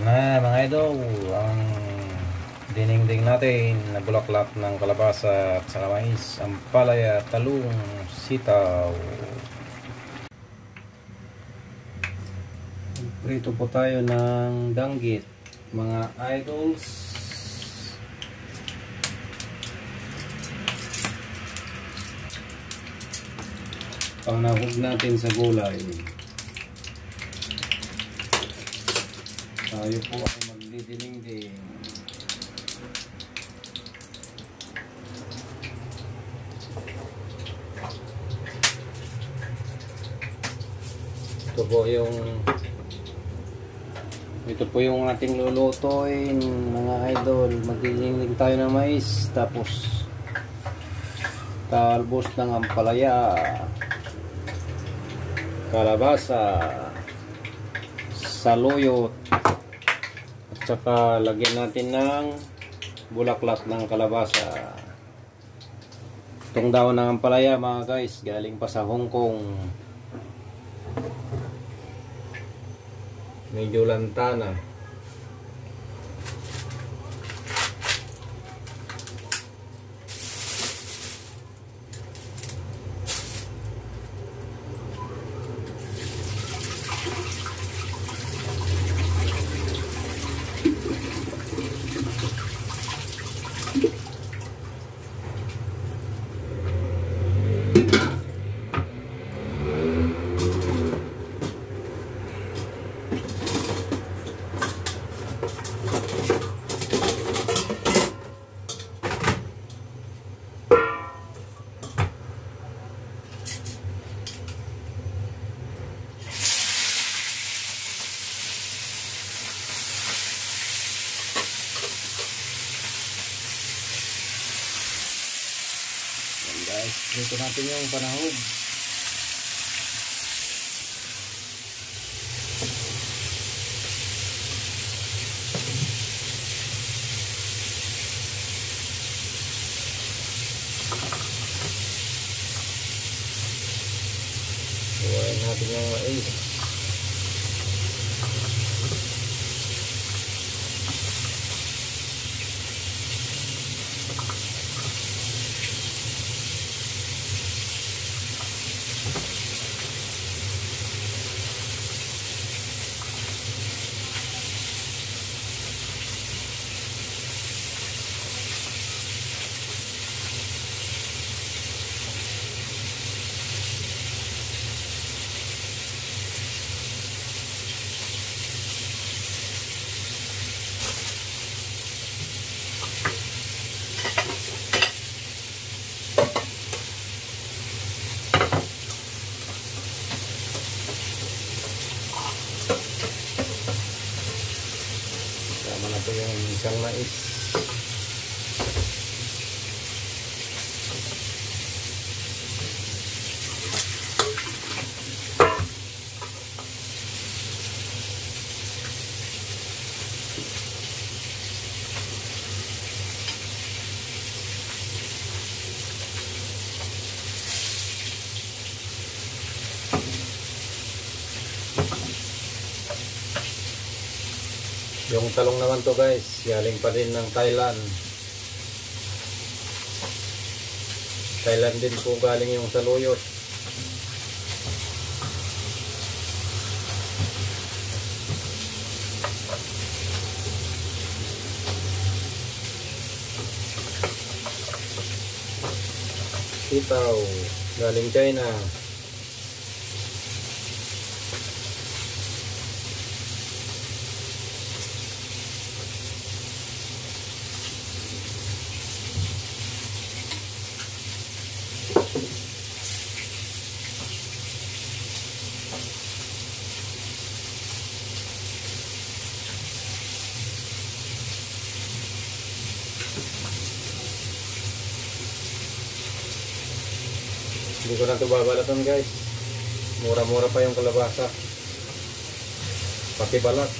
na mga idol ang dinengdeng natin na bulaklak ng kalabasa at saka mais, ampalaya, talong, sitaw. Prito po tayo ng danggit mga idols. Pangnahog natin sa gulay. Tayo po ay magdidinengdeng. Ito po yung ating lulutuin mga idol. Magdidinengdeng tayo ng mais, tapos talbos ng ampalaya, kalabasa, saluyot, at saka lagyan natin ng bulaklak ng kalabasa. Itong daon ng ampalaya mga guys, galing pa sa Hong Kong. Medyo lantana. Guys, dito natin yung panahog. Buwain natin yung mais. Tama na po yung isang mais. Yung talong naman to guys, galing pa din ng Thailand. Thailand din po galing yung saluyot. Sitaw, galing China. Hindi ko na ito babalatan guys. Mura-mura pa yung kalabasa. Pati balat.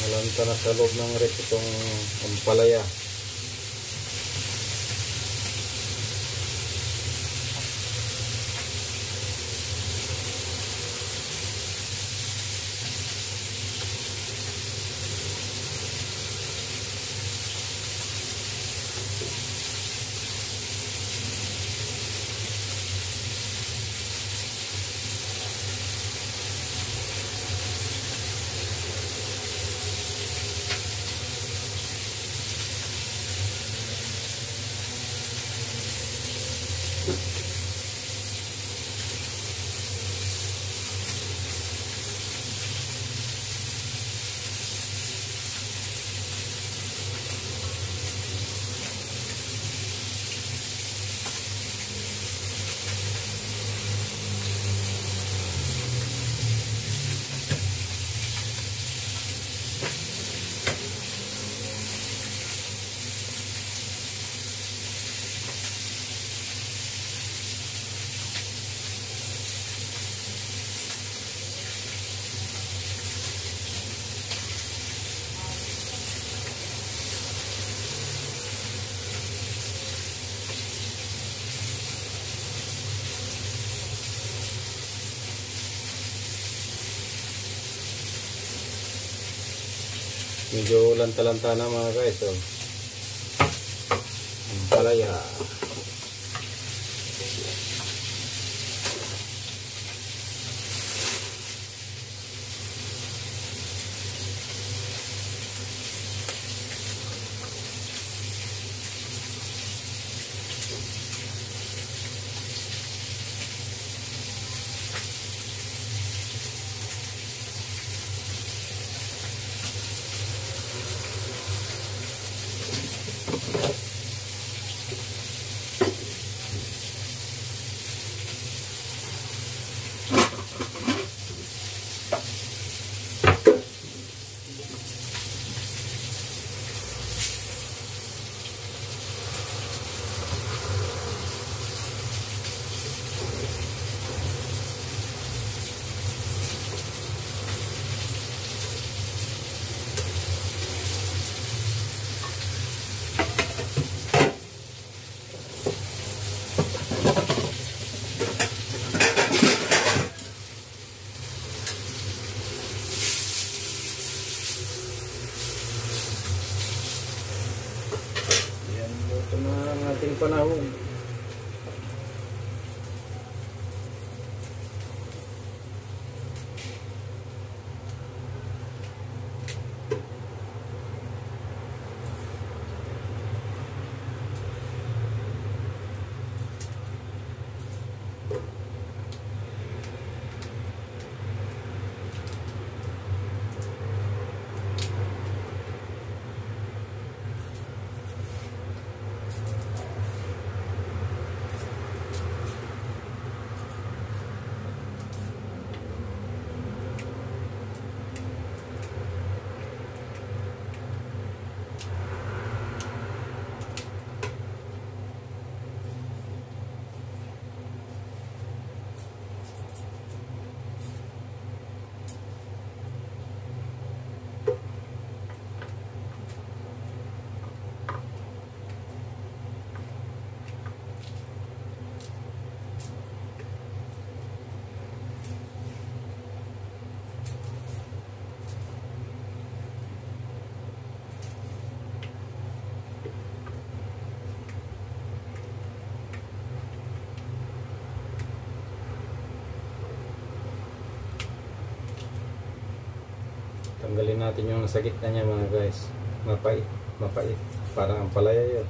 Nalanta na sa loob ng rep itong ampalaya. Medyo lanta-lanta na mga guys. So, ampalaya. Ito na ang ating panahon. Tanggalin natin yung nasa gitna niya mga guys. Mapait, mapait. Parang ampalaya yun.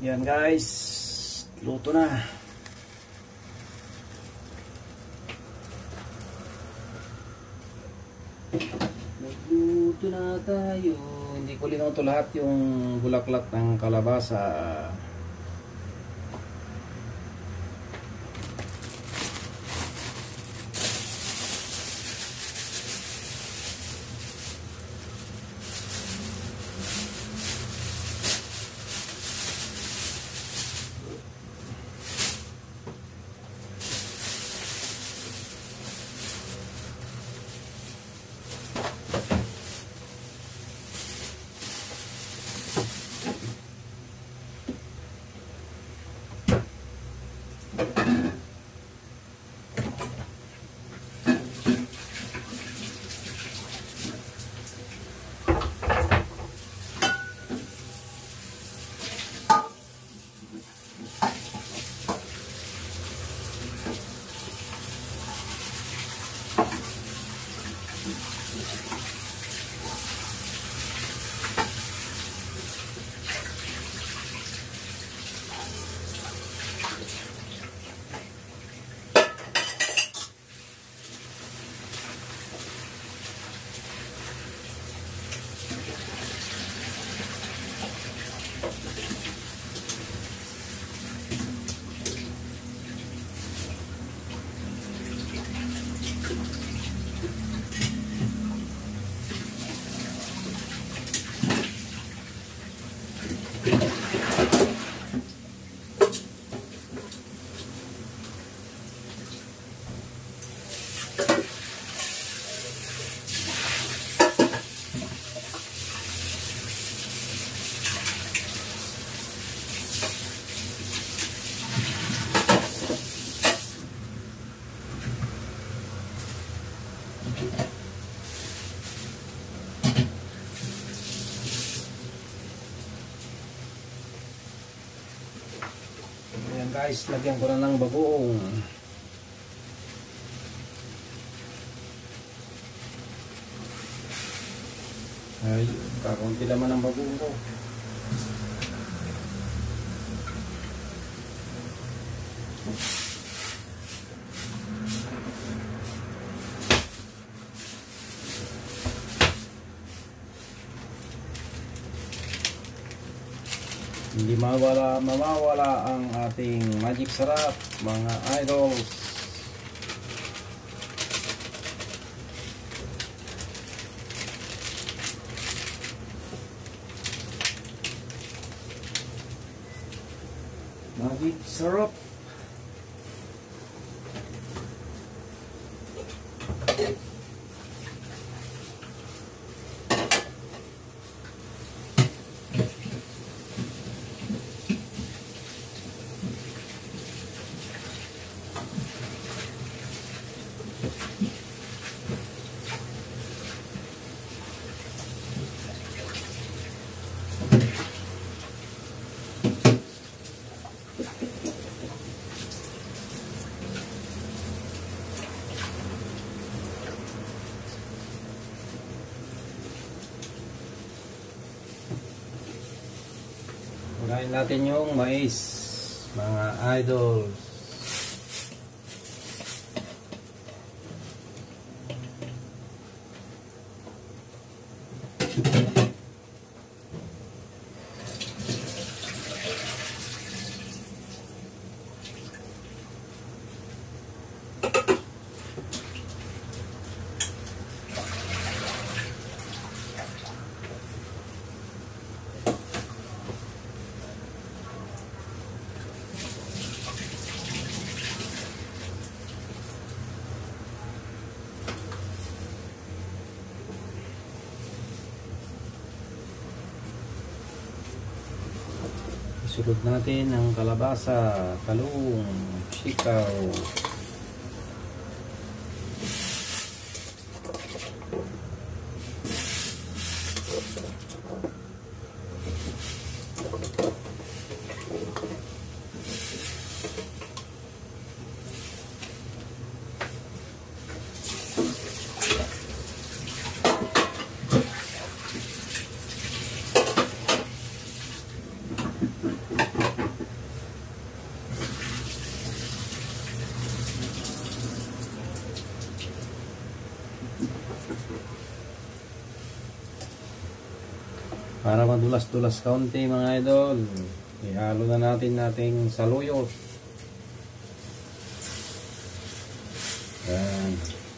Yan guys, luto na. Nagluto na tayo. Hindi ko linuto lahat yung bulaklak ng kalabasa. Ayan guys, lagyan ko na ng bagoong. Ay, kakunti naman ang bagoong ko. Hindi mawawala ang ating magic sarap, mga idols. Magic sarap. Kunain natin yung mais, mga idols. Isulog natin ang kalabasa, talong, sikaw. Para madulas-dulas kaunti mga idol, ihalo na natin nating saluyot. Yan.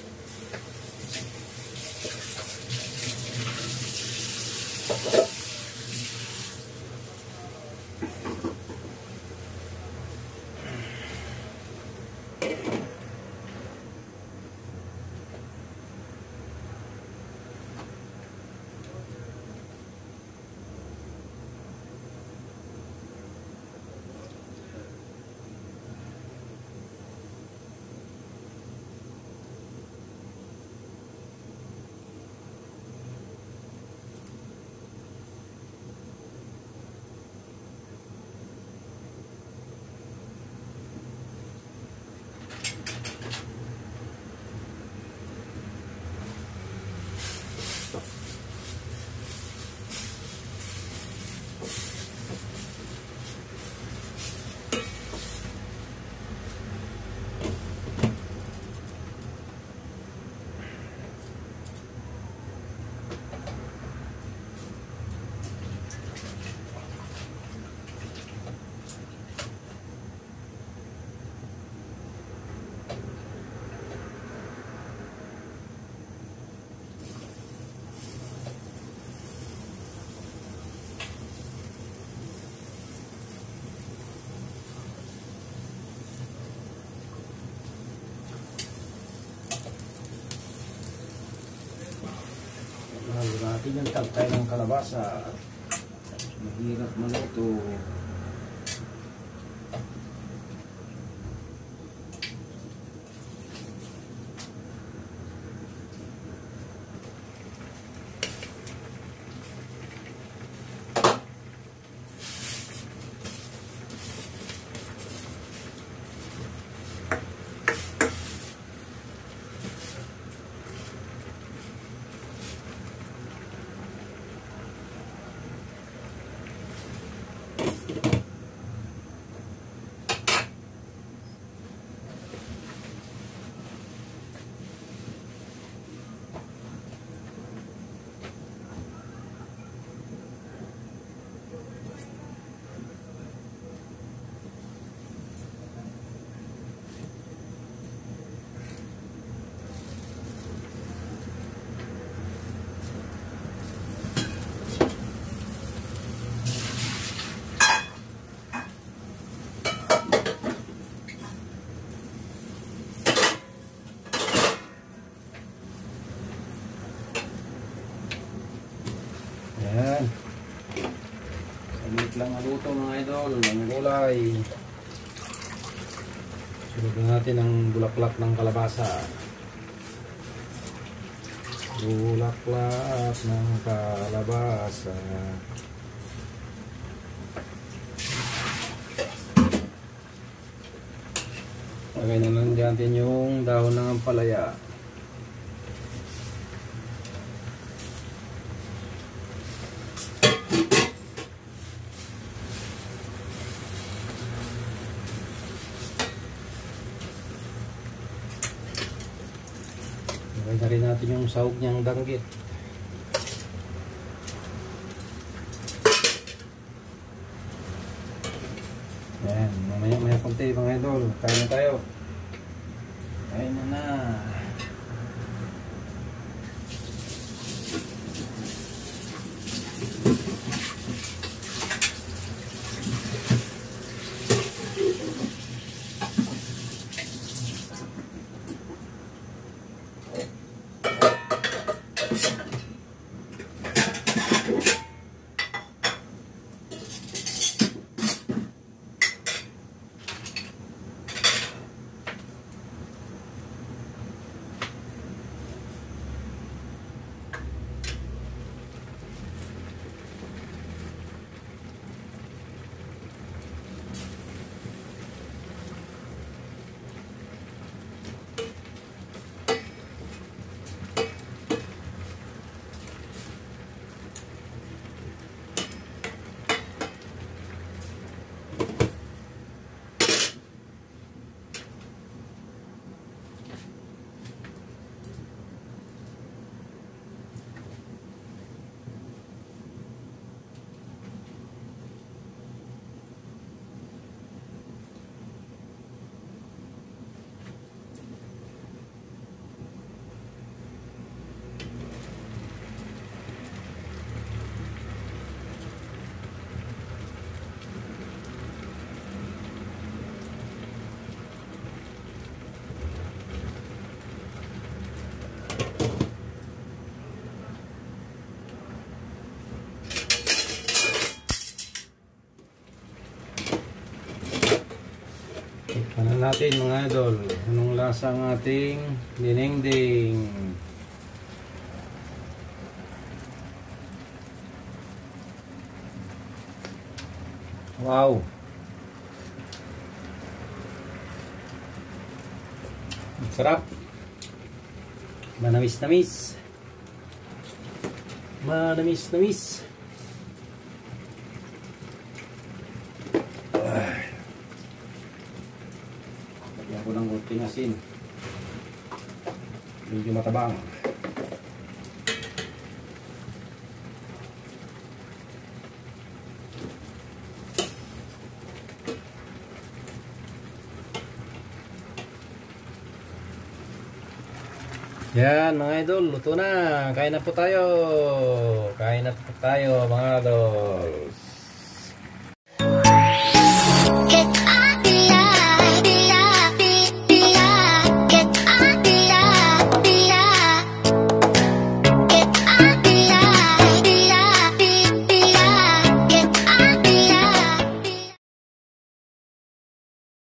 Lalo natin yung tagtay ng kalabasa. Mahirap maluto. Ayan. Saglit lang maluto mga idol, ang gulay. Sunod natin ang bulaklak ng kalabasa. Bulaklak ng kalabasa. Lagay na lang natin yung dahon ng ampalaya. Lagay na rin natin yung sahog niyang danggit. Ayan, mamaya konti mga idol. Kain na tayo. Kain na. Ano natin mga idol, anong lasa ang ating dinengdeng. Wow, sarap, manamis-namis, manamis-namis. Lagyan ko ng kunting asin, medyo matabang. Yan mga idol, luto na. Kain na po tayo. Kain na po tayo mga idol.